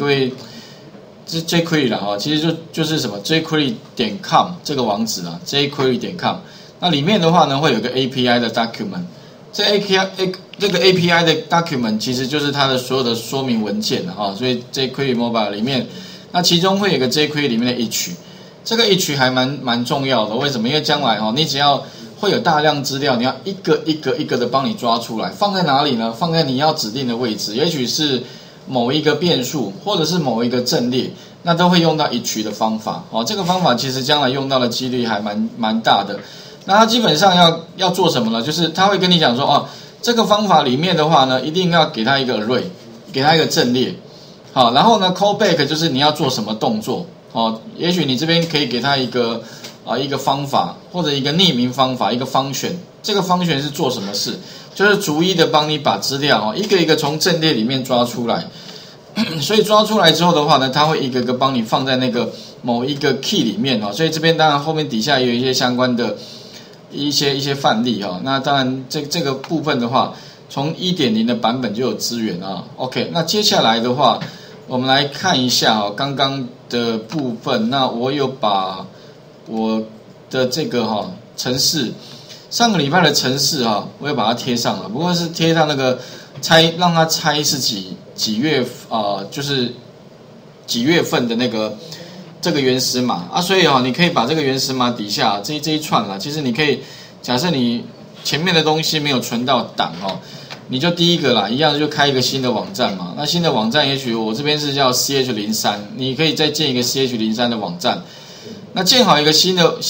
各位，这 jQuery 啦哈，其实就是什么 jQuery.com 这个网址啦 ，jQuery.com。那里面的话呢，会有一个 API 的 document， 这个 API 的 document 其实就是它的所有的说明文件啊，所以 jQuery Mobile 里面，那其中会有一个 jQuery 里面的 each， 这个 each 还蛮重要的，为什么？因为将来你只要会有大量资料，你要一个的帮你抓出来，放在哪里呢？放在你要指定的位置，也许是某一个变数，或者是某一个阵列，那都会用到each的方法这个方法其实将来用到的几率还蛮大的。那它基本上要做什么呢？就是它会跟你讲说这个方法里面的话呢，一定要给它一个 array， 给它一个阵列，好，然后呢 callback 就是你要做什么动作也许你这边可以给它一个方法或者一个匿名方法，一个function，这个function是做什么事？就是逐一的帮你把资料一个一个从阵列里面抓出来，所以抓出来之后的话呢，它会一个个帮你放在那个某一个 key 里面所以这边当然后面底下也有一些相关的一些范例那当然这个部分的话，从 1.0 的版本就有资源OK， 那接下来的话，我们来看一下刚刚的部分。那我有把我的这个程式，上个礼拜的程式我有把它贴上了，不过是贴上那个让它猜是几月就是几月份的那个这个原始码所以你可以把这个原始码底下这一串其实你可以假设你前面的东西没有存到档你就第一个啦，一样就开一个新的网站嘛。那新的网站也许我这边是叫 CH03， 你可以再建一个 CH03 的网站。那建好一个新的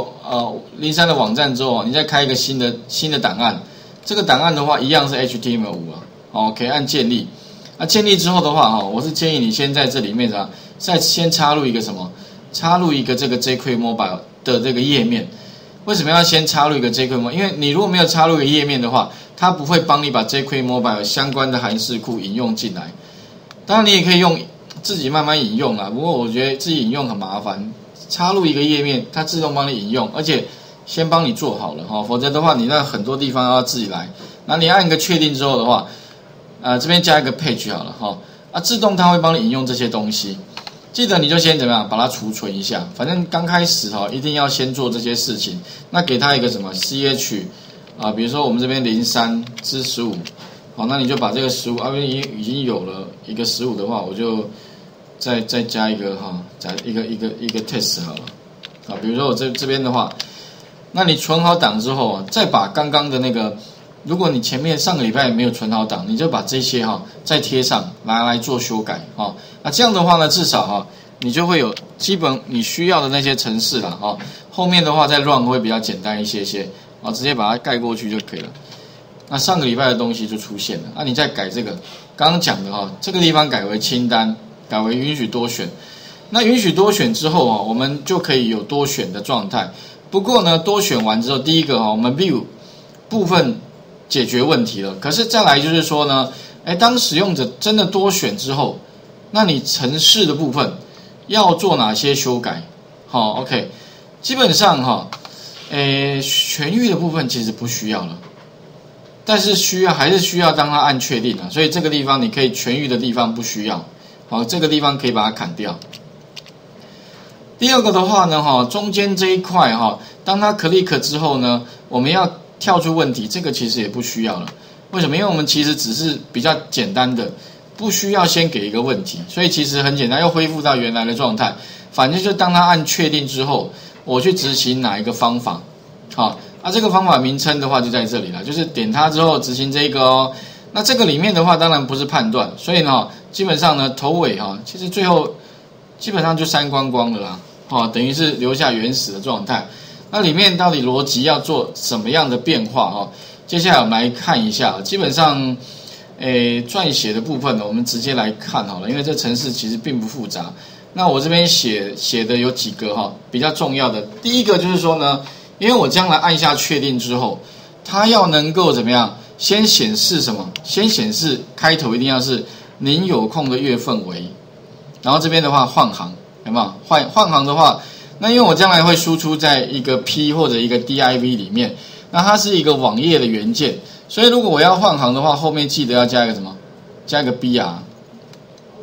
CH03 的网站之后，你再开一个新的档案。这个档案的话，一样是 HTML5 OK， 按建立。那建立之后的话我是建议你先在这里面再先插入一个什么？插入一个这个 jQuery Mobile 的这个页面。为什么要先插入一个 jQuery Mobile？ 因为你如果没有插入一个页面的话，它不会帮你把 jQuery Mobile 相关的函式库引用进来。当然你也可以用自己慢慢引用不过我觉得自己引用很麻烦。插入一个页面，它自动帮你引用，而且先帮你做好了否则的话，你那很多地方要自己来。那你按一个确定之后的话，这边加一个 page 好了自动它会帮你引用这些东西。记得你就先怎么样把它储存一下，反正刚开始一定要先做这些事情。那给它一个什么 ch 比如说我们这边03之15，那你就把这个15已经有了一个15的话，我就再加一个加一个 test 好了比如说我这边的话，那你存好档之后再把刚刚的那个，如果你前面上个礼拜没有存好档，你就把这些再贴上来做修改那这样的话呢，至少你就会有基本你需要的那些程式了后面的话再 run 会比较简单一些直接把它盖过去就可以了。那上个礼拜的东西就出现了你再改这个刚刚讲的这个地方改为清单，改为允许多选。那允许多选之后我们就可以有多选的状态。不过呢，多选完之后，第一个我们 view 部分解决问题了。可是再来就是说呢，当使用者真的多选之后，那你程式的部分要做哪些修改？OK， 基本上全域的部分其实不需要了，但是还是需要当它按确定所以这个地方你可以全域的地方不需要这个地方可以把它砍掉。第二个的话呢中间这一块当它 click 之后呢，我们要跳出问题，这个其实也不需要了。为什么？因为我们其实只是比较简单的，不需要先给一个问题，所以其实很简单，又恢复到原来的状态。反正就当它按确定之后，我去执行哪一个方法这个方法名称的话就在这里了，就是点它之后执行这个那这个里面的话当然不是判断，所以呢基本上呢头尾其实最后基本上就删光光的啦等于是留下原始的状态。那里面到底逻辑要做什么样的变化接下来我们来看一下。基本上撰写的部分呢，我们直接来看好了，因为这程式其实并不复杂。那我这边写的有几个比较重要的。第一个就是说呢，因为我将来按下确定之后，它要能够怎么样？先显示什么？先显示开头一定要是您有空的月份为，然后这边的话换行，有没有？换行的话，那因为我将来会输出在一个 P 或者一个 div 里面，那它是一个网页的元件，所以如果我要换行的话，后面记得要加一个什么？加一个 br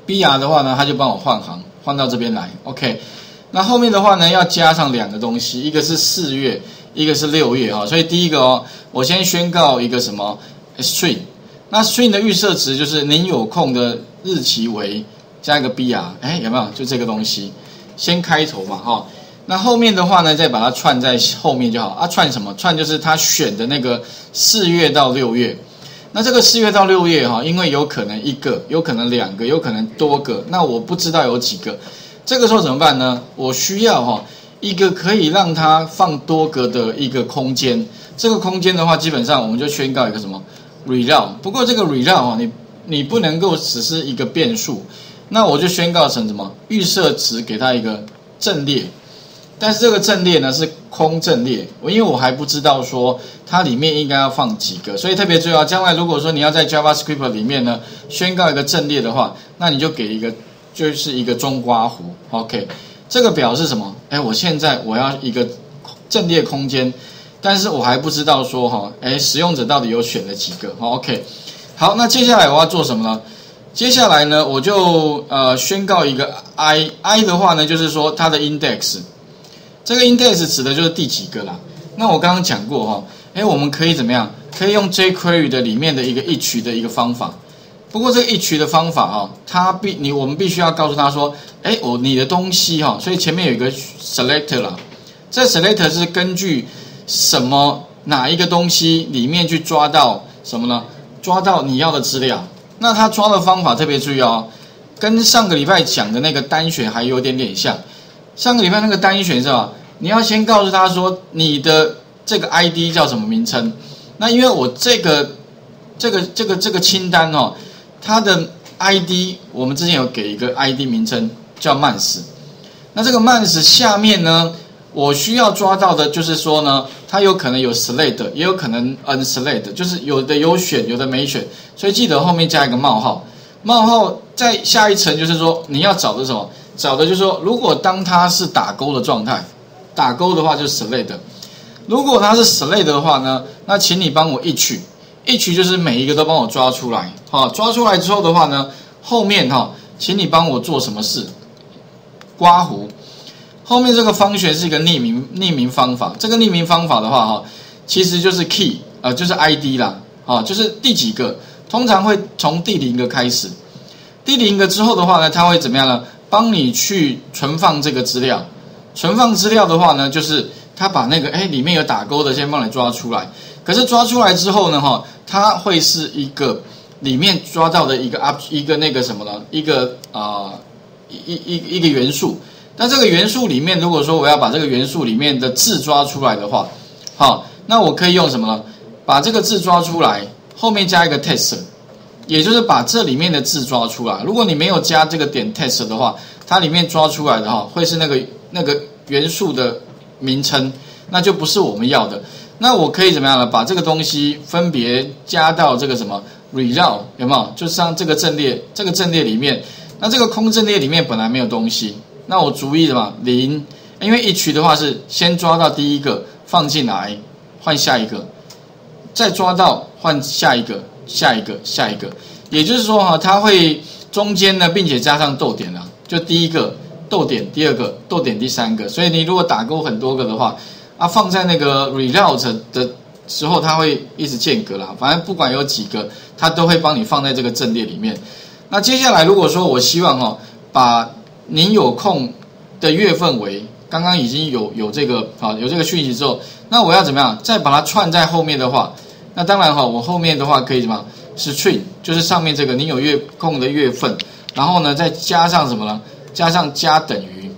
BR 的话呢，它就帮我换行，换到这边来 ，OK。那后面的话呢，要加上2个东西，一个是4月，一个是6月哈。所以第一个哦，我先宣告一个什么 string， 那 string 的预设值就是您有空的日期为加一个 BR， 哎，有没有？就这个东西，先开头嘛哈。那后面的话呢，再把它串在后面就好啊。串什么？串就是他选的那个4月到6月。那这个4月到6月哈，因为有可能1个，有可能2个，有可能多个，那我不知道有几个。这个时候怎么办呢？我需要一个可以让它放多个的一个空间。这个空间的话，基本上我们就宣告一个什么 result。不过这个 result 你不能够只是一个变数，那我就宣告成什么预设值给它一个阵列。但是这个阵列呢是空阵列，因为我还不知道说它里面应该要放几个，所以特别注意啊。将来如果说你要在 JavaScript 里面呢宣告一个阵列的话，那你就给一个就是一个中括弧 ，OK。这个表示什么？哎，我现在我要一个阵列空间，但是我还不知道说使用者到底有选了几个 ，OK。好，那接下来我要做什么呢？接下来呢，我就宣告一个 i 的话呢，就是说它的 index。这个 index 指的就是第几个啦。那我刚刚讲过我们可以怎么样？可以用 jQuery 的里面的一个each的一个方法。不过这个each的方法我们必须要告诉他说，你的东西所以前面有一个 selector 啦。这 selector 是根据什么哪一个东西里面去抓到什么呢？抓到你要的资料。那他抓的方法特别注意跟上个礼拜讲的那个单选还有点像。上个礼拜那个单选是吧？你要先告诉他说你的这个 ID 叫什么名称。那因为我这个清单它的 ID 我们之前有给一个 ID 名称叫 month。那这个 month 下面呢，我需要抓到的就是说呢，它有可能有 select， 也有可能 unselect， 就是有的有选，有的没选。所以记得后面加一个冒号。冒号在下一层就是说你要找的什么？找的就是说，如果当它是打勾的状态，打勾的话就是 select。如果它是 select 的话呢，那请你帮我each就是每一个都帮我抓出来。抓出来之后的话呢，后面请你帮我做什么事？括弧。后面这个方选是一个匿名方法。这个匿名方法的话其实就是 key， 就是 ID 啦，就是第几个，通常会从第0个开始。第0个之后的话呢，它会怎么样呢？帮你去存放这个资料。存放资料的话呢，就是它把那个里面有打勾的先帮你抓出来。可是抓出来之后呢它会是一个里面抓到的一个那个什么呢？一个元素。那这个元素里面，如果说我要把这个元素里面的字抓出来的话，那我可以用什么呢？把这个字抓出来，后面加一个 text。也就是把这里面的字抓出来。如果你没有加这个点 text 的话，它里面抓出来的会是那个元素的名称，那就不是我们要的。那我可以怎么样呢？把这个东西分别加到这个什么 result 有没有？就是像这个阵列里面，那这个空阵列里面本来没有东西，那我逐一的0，因为each的话是先抓到第一个放进来，换下一个，再抓到换下一个。下一个，也就是说它会中间呢，并且加上逗点啦，就第一个逗点，第二个逗点，第3个。所以你如果打勾很多个的话，放在那个 result 的时候，它会一直间隔啦。反正不管有几个，它都会帮你放在这个阵列里面。那接下来如果说我希望把您有空的月份为刚刚已经有这个有这个讯息之后，那我要怎么样？再把它串在后面的话。那当然我后面的话可以什么 string， 就是上面这个你有空的月份，然后呢再加上什么呢？加上加等于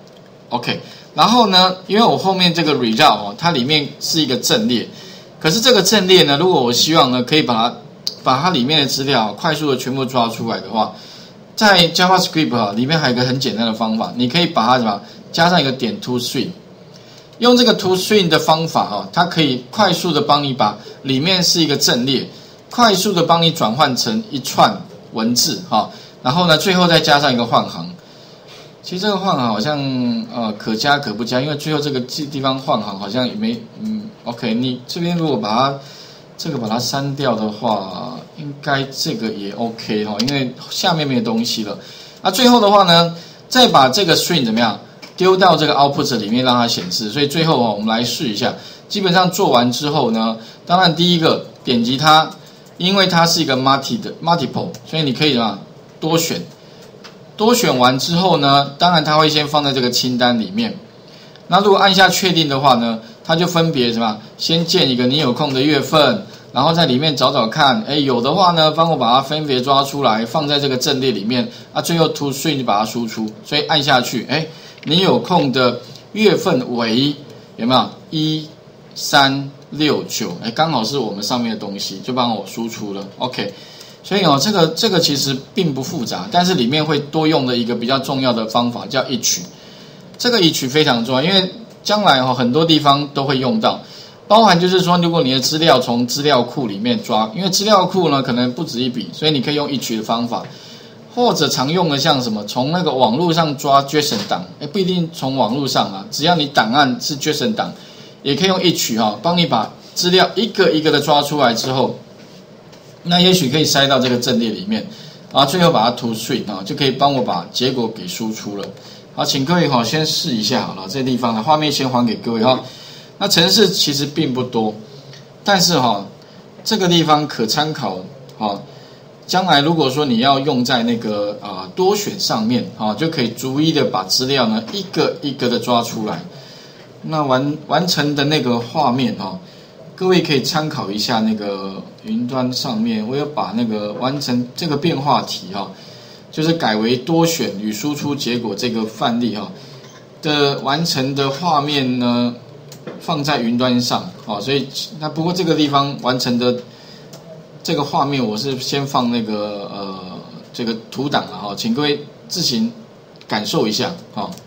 ，OK。然后呢，因为我后面这个 result 它里面是一个阵列，可是这个阵列呢，如果我希望呢可以把它里面的资料快速的全部抓出来的话，在 JavaScript 里面还有一个很简单的方法，你可以把它什么加上一个点 toString。用这个 toString 的方法它可以快速的帮你把里面是一个阵列，快速的帮你转换成一串文字然后呢最后再加上一个换行。其实这个换行好像可加可不加，因为最后这个地方换行好像也没OK。你这边如果把它删掉的话，应该这个也 OK 因为下面没有东西了。 那最后的话呢，再把这个 string 怎么样丢到这个 output 里面让它显示。所以最后我们来试一下，基本上做完之后呢，当然第一个点击它，因为它是一个 multiple， 所以你可以什么多选。多选完之后呢，当然它会先放在这个清单里面。那如果按下确定的话呢，它就分别什么，先建一个你有空的月份，然后在里面找找看，有的话呢，帮我把它分别抓出来，放在这个阵列里面。最后 to string 就把它输出，所以按下去，你有空的月份为有没有1369？刚好是我们上面的东西，就帮我输出了。OK。所以这个其实并不复杂，但是里面会多用的一个比较重要的方法叫 each， 这个 each 非常重要，因为将来很多地方都会用到，包含就是说，如果你的资料从资料库里面抓，因为资料库呢可能不止一笔，所以你可以用 each 的方法，或者常用的像什么，从那个网络上抓 JSON 档，不一定从网络上啊，只要你档案是 JSON 档，也可以用 each 帮你把资料一个一个的抓出来之后。那也许可以塞到这个阵列里面，然后最后把它 to string 就可以帮我把结果给输出了。好，请各位先试一下好了，这个地方的画面先还给各位哈。那程式其实并不多，但是这个地方可参考将来如果说你要用在那个多选上面就可以逐一的把资料呢一个一个的抓出来。那完成的那个画面各位可以参考一下那个云端上面，我有把那个完成这个变化题就是改为多选与输出结果这个范例的完成的画面呢放在云端上所以那不过这个地方完成的这个画面我是先放那个这个图档了请各位自行感受一下